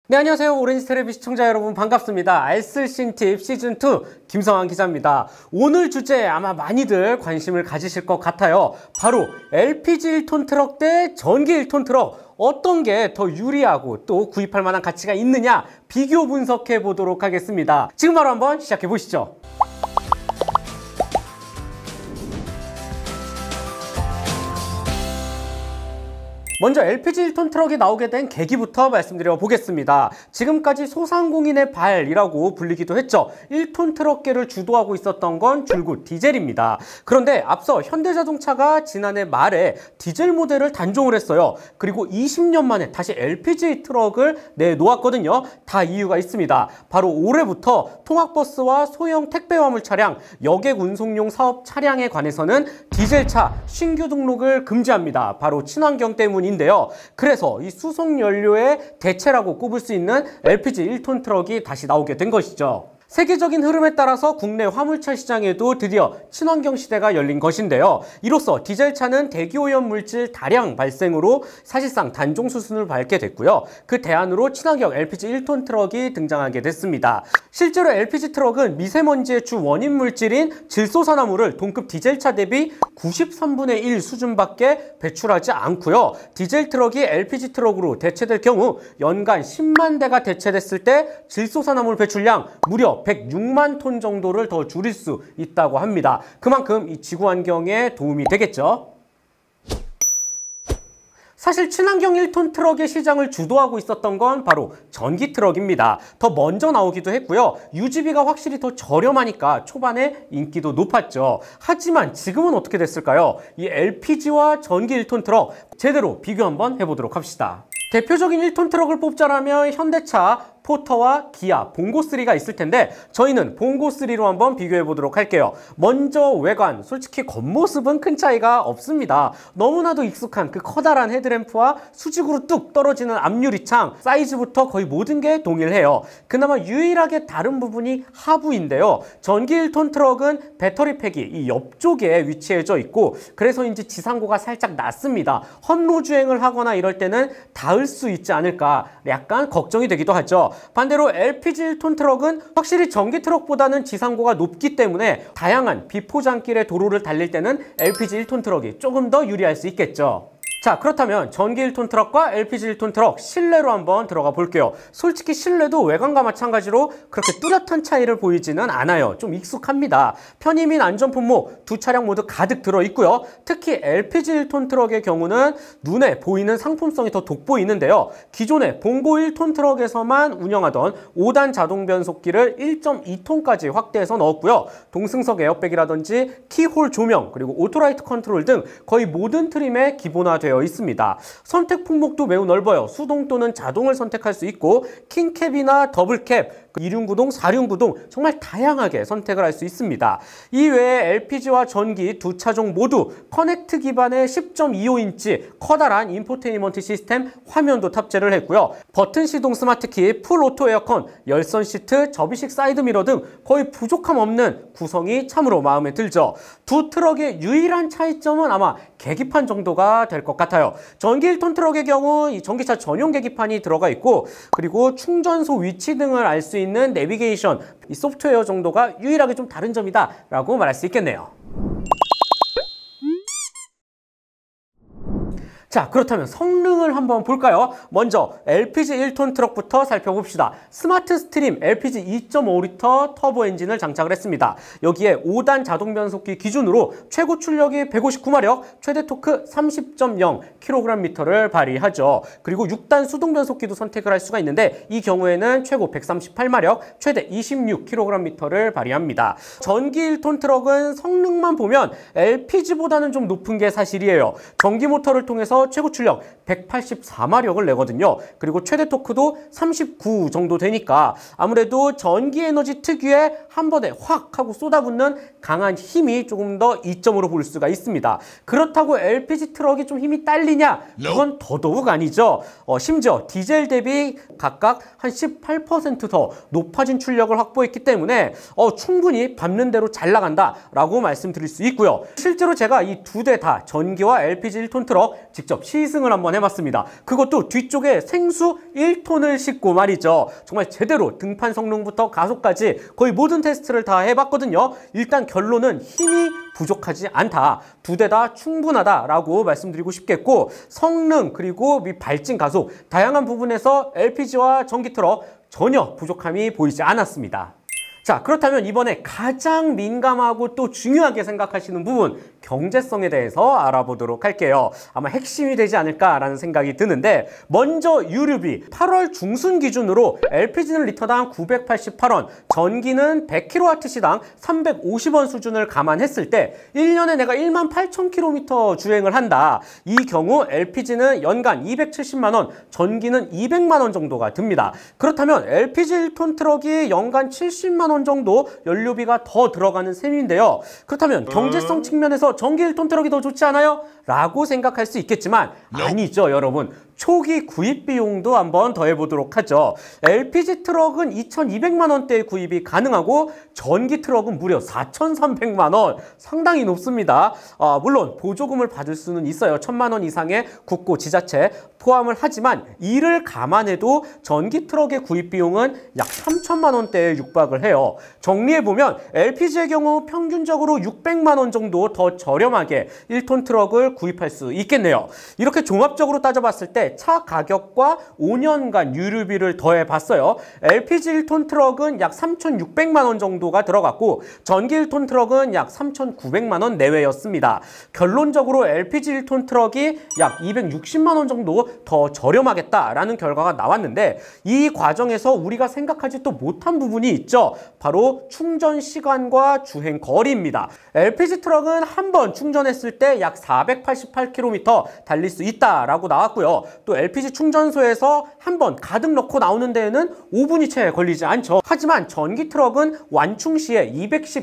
네, 안녕하세요. 오렌지 텔레비 시청자 여러분 반갑습니다. 알쓸신팁 시즌2 김성환 기자입니다. 오늘 주제 아마 많이들 관심을 가지실 것 같아요. 바로 LPG 1톤 트럭 대 전기 1톤 트럭, 어떤 게 더 유리하고 또 구입할 만한 가치가 있느냐 비교 분석해 보도록 하겠습니다. 지금 바로 한번 시작해 보시죠. 먼저 LPG 1톤 트럭이 나오게 된 계기부터 말씀드려 보겠습니다. 지금까지 소상공인의 발이라고 불리기도 했죠. 1톤 트럭계를 주도하고 있었던 건 줄곧 디젤입니다. 그런데 앞서 현대자동차가 지난해 말에 디젤 모델을 단종을 했어요. 그리고 20년 만에 다시 LPG 트럭을 내놓았거든요. 다 이유가 있습니다. 바로 올해부터 통학버스와 소형 택배 화물 차량, 여객 운송용 사업 차량에 관해서는 디젤차 신규 등록을 금지합니다. 바로 친환경 때문인데요. 그래서 이 수송 연료의 대체라고 꼽을 수 있는 LPG 1톤 트럭이 다시 나오게 된 것이죠. 세계적인 흐름에 따라서 국내 화물차 시장에도 드디어 친환경 시대가 열린 것인데요. 이로써 디젤차는 대기오염 물질 다량 발생으로 사실상 단종 수순을 밟게 됐고요. 그 대안으로 친환경 LPG 1톤 트럭이 등장하게 됐습니다. 실제로 LPG 트럭은 미세먼지의 주 원인 물질인 질소산화물을 동급 디젤차 대비 93분의 1 수준밖에 배출하지 않고요. 디젤 트럭이 LPG 트럭으로 대체될 경우 연간 10만 대가 대체됐을 때 질소산화물 배출량 무려 106만 톤 정도를 더 줄일 수 있다고 합니다. 그만큼 이 지구 환경에 도움이 되겠죠. 사실 친환경 1톤 트럭의 시장을 주도하고 있었던 건 바로 전기 트럭입니다. 더 먼저 나오기도 했고요. 유지비가 확실히 더 저렴하니까 초반에 인기도 높았죠. 하지만 지금은 어떻게 됐을까요? 이 LPG와 전기 1톤 트럭 제대로 비교 한번 해보도록 합시다. 대표적인 1톤 트럭을 뽑자라면 현대차, 포터와 기아, 봉고3가 있을 텐데 저희는 봉고3로 한번 비교해 보도록 할게요. 먼저 외관, 솔직히 겉모습은 큰 차이가 없습니다. 너무나도 익숙한 그 커다란 헤드램프와 수직으로 뚝 떨어지는 앞유리창, 사이즈부터 거의 모든 게 동일해요. 그나마 유일하게 다른 부분이 하부인데요. 전기 1톤 트럭은 배터리팩이 이 옆쪽에 위치해져 있고 그래서인지 지상고가 살짝 낮습니다. 험로 주행을 하거나 이럴 때는 닿을 수 있지 않을까 약간 걱정이 되기도 하죠. 반대로 LPG 1톤 트럭은 확실히 전기 트럭보다는 지상고가 높기 때문에 다양한 비포장길의 도로를 달릴 때는 LPG 1톤 트럭이 조금 더 유리할 수 있겠죠. 자, 그렇다면 전기 1톤 트럭과 LPG 1톤 트럭 실내로 한번 들어가 볼게요. 솔직히 실내도 외관과 마찬가지로 그렇게 뚜렷한 차이를 보이지는 않아요. 좀 익숙합니다. 편의 및 안전 품목 두 차량 모두 가득 들어있고요. 특히 LPG 1톤 트럭의 경우는 눈에 보이는 상품성이 더 돋보이는데요. 기존의 봉고 1톤 트럭에서만 운영하던 5단 자동 변속기를 1.2톤까지 확대해서 넣었고요. 동승석 에어백이라든지 키홀 조명 그리고 오토라이트 컨트롤 등 거의 모든 트림에 기본화되어 있습니다. 선택 품목도 매우 넓어요. 수동 또는 자동을 선택할 수 있고 킹캡이나 더블캡, 2륜구동, 4륜구동 정말 다양하게 선택을 할 수 있습니다. 이외에 LPG와 전기 두 차종 모두 커넥트 기반의 10.25인치 커다란 인포테인먼트 시스템 화면도 탑재를 했고요. 버튼 시동 스마트키, 풀 오토 에어컨, 열선 시트, 접이식 사이드미러 등 거의 부족함 없는 구성이 참으로 마음에 들죠. 두 트럭의 유일한 차이점은 아마 계기판 정도가 될 것 같아요. 전기 1톤 트럭의 경우 이 전기차 전용 계기판이 들어가 있고 그리고 충전소 위치 등을 알 수 있는 내비게이션, 이 소프트웨어 정도가 유일하게 좀 다른 점이다 라고 말할 수 있겠네요. 자, 그렇다면 성능을 한번 볼까요? 먼저 LPG 1톤 트럭부터 살펴봅시다. 스마트 스트림 LPG 2.5리터 터보 엔진을 장착을 했습니다. 여기에 5단 자동 변속기 기준으로 최고 출력이 159마력, 최대 토크 30.0kgm를 발휘하죠. 그리고 6단 수동 변속기도 선택을 할 수가 있는데 이 경우에는 최고 138마력, 최대 26kgm를 발휘합니다. 전기 1톤 트럭은 성능만 보면 LPG보다는 좀 높은 게 사실이에요. 전기 모터를 통해서 최고 출력 184마력을 내거든요. 그리고 최대 토크도 39 정도 되니까 아무래도 전기 에너지 특유의 한 번에 확 하고 쏟아붓는 강한 힘이 조금 더 이점으로 볼 수가 있습니다. 그렇다고 LPG 트럭이 좀 힘이 딸리냐? 그건 더더욱 아니죠. 심지어 디젤 대비 각각 한 18% 더 높아진 출력을 확보했기 때문에 충분히 밟는 대로 잘 나간다 라고 말씀드릴 수 있고요. 실제로 제가 이 두 대 다 전기와 LPG 1톤 트럭 직접 직접 시승을 한번 해봤습니다. 그것도 뒤쪽에 생수 1톤을 싣고 말이죠. 정말 제대로 등판 성능부터 가속까지 거의 모든 테스트를 다 해봤거든요. 일단 결론은 힘이 부족하지 않다. 두 대 다 충분하다라고 말씀드리고 싶겠고, 성능 그리고 발진 가속 다양한 부분에서 LPG와 전기 트럭 전혀 부족함이 보이지 않았습니다. 자, 그렇다면 이번에 가장 민감하고 또 중요하게 생각하시는 부분, 경제성에 대해서 알아보도록 할게요. 아마 핵심이 되지 않을까라는 생각이 드는데, 먼저 유류비 8월 중순 기준으로 LPG는 리터당 988원, 전기는 100kWh당 350원 수준을 감안했을 때 1년에 내가 18,000km 주행을 한다. 이 경우 LPG는 연간 270만 원, 전기는 200만 원 정도가 듭니다. 그렇다면 LPG 1톤 트럭이 연간 70만 원 정도 연료비가 더 들어가는 셈인데요. 그렇다면 경제성 측면에서 전기 1톤 트럭이 더 좋지 않아요? 라고 생각할 수 있겠지만 아니죠, 여러분. 초기 구입 비용도 한번 더해보도록 하죠. LPG 트럭은 2,200만 원대의 구입이 가능하고 전기 트럭은 무려 4,300만 원, 상당히 높습니다. 물론 보조금을 받을 수는 있어요. 1,000만 원 이상의 국고 지자체 포함을 하지만 이를 감안해도 전기 트럭의 구입 비용은 약 3천만 원대에 육박을 해요. 정리해보면 LPG의 경우 평균적으로 600만 원 정도 더 저렴하게 1톤 트럭을 구입할 수 있겠네요. 이렇게 종합적으로 따져봤을 때 차 가격과 5년간 유류비를 더해봤어요. LPG 1톤 트럭은 약 3,600만 원 정도가 들어갔고 전기 1톤 트럭은 약 3,900만 원 내외였습니다. 결론적으로 LPG 1톤 트럭이 약 260만 원 정도 더 저렴하겠다라는 결과가 나왔는데, 이 과정에서 우리가 생각하지 또 못한 부분이 있죠. 바로 충전 시간과 주행 거리입니다. LPG 트럭은 한 번 충전했을 때 약 488km 달릴 수 있다라고 나왔고요. 또 LPG 충전소에서 한 번 가득 넣고 나오는 데에는 5분이 채 걸리지 않죠. 하지만 전기 트럭은 완충 시에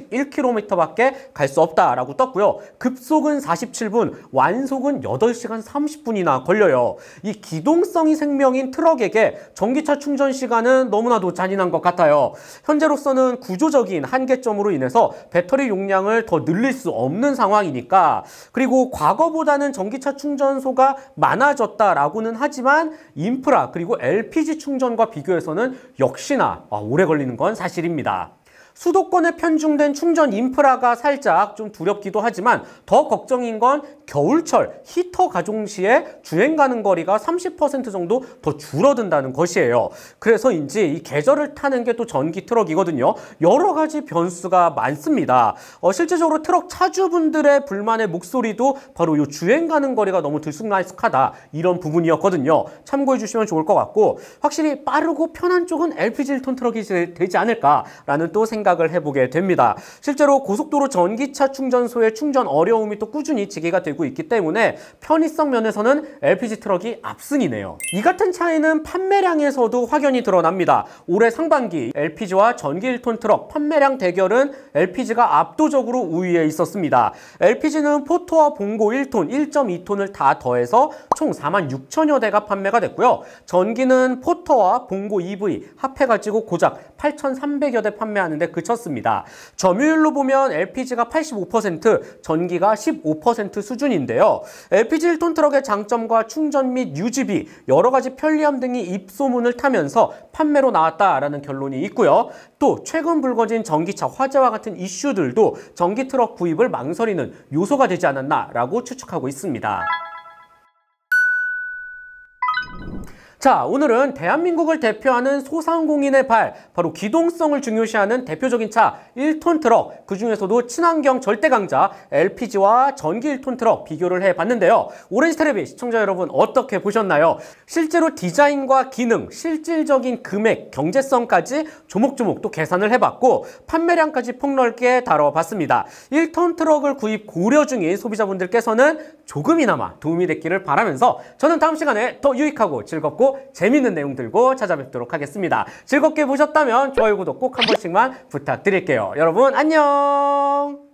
211km밖에 갈 수 없다라고 떴고요. 급속은 47분, 완속은 8시간 30분이나 걸려요. 이 기동성이 생명인 트럭에게 전기차 충전 시간은 너무나도 잔인한 것 같아요. 현재로서는 구조적인 한계점으로 인해서 배터리 용량을 더 늘릴 수 없는 상황이니까, 그리고 과거보다는 전기차 충전소가 많아졌다라고는 하지만 인프라 그리고 LPG 충전과 비교해서는 역시나 오래 걸리는 건 사실입니다. 수도권에 편중된 충전 인프라가 살짝 좀 두렵기도 하지만 더 걱정인 건 겨울철 히터 가동 시에 주행 가는 거리가 30% 정도 더 줄어든다는 것이에요. 그래서인지 이 계절을 타는 게 또 전기 트럭이거든요. 여러 가지 변수가 많습니다. 실제적으로 트럭 차주분들의 불만의 목소리도 바로 이 주행 가는 거리가 너무 들쑥날쑥하다, 이런 부분이었거든요. 참고해 주시면 좋을 것 같고, 확실히 빠르고 편한 쪽은 LPG 1톤 트럭이 되지 않을까라는 또 생각을 해보게 됩니다. 실제로 고속도로 전기차 충전소의 충전 어려움이 또 꾸준히 제기가 되고 있기 때문에 편의성 면에서는 LPG 트럭이 압승이네요. 이 같은 차이는 판매량에서도 확연히 드러납니다. 올해 상반기 LPG와 전기 1톤 트럭 판매량 대결은 LPG가 압도적으로 우위에 있었습니다. LPG는 포터와 봉고 1톤, 1.2톤을 다 더해서 총 46,000여 대가 판매가 됐고요. 전기는 포터와 봉고 EV 합해가지고 고작 8,300여 대 판매하는데 그쳤습니다. 점유율로 보면 LPG가 85%, 전기가 15% 수준인데요. LPG 1톤 트럭의 장점과 충전 및 유지비, 여러 가지 편리함 등이 입소문을 타면서 판매로 나왔다라는 결론이 있고요. 또 최근 불거진 전기차 화재와 같은 이슈들도 전기 트럭 구입을 망설이는 요소가 되지 않았나라고 추측하고 있습니다. 자, 오늘은 대한민국을 대표하는 소상공인의 발, 바로 기동성을 중요시하는 대표적인 차 1톤 트럭, 그 중에서도 친환경 절대 강자 LPG와 전기 1톤 트럭 비교를 해봤는데요. 오렌지 텔레비 시청자 여러분 어떻게 보셨나요? 실제로 디자인과 기능, 실질적인 금액, 경제성까지 조목조목 또 계산을 해봤고 판매량까지 폭넓게 다뤄봤습니다. 1톤 트럭을 구입 고려 중인 소비자분들께서는 조금이나마 도움이 됐기를 바라면서 저는 다음 시간에 더 유익하고 즐겁고 재밌는 내용 들고 찾아뵙도록 하겠습니다. 즐겁게 보셨다면 좋아요, 구독 꼭 한 번씩만 부탁드릴게요. 여러분 안녕!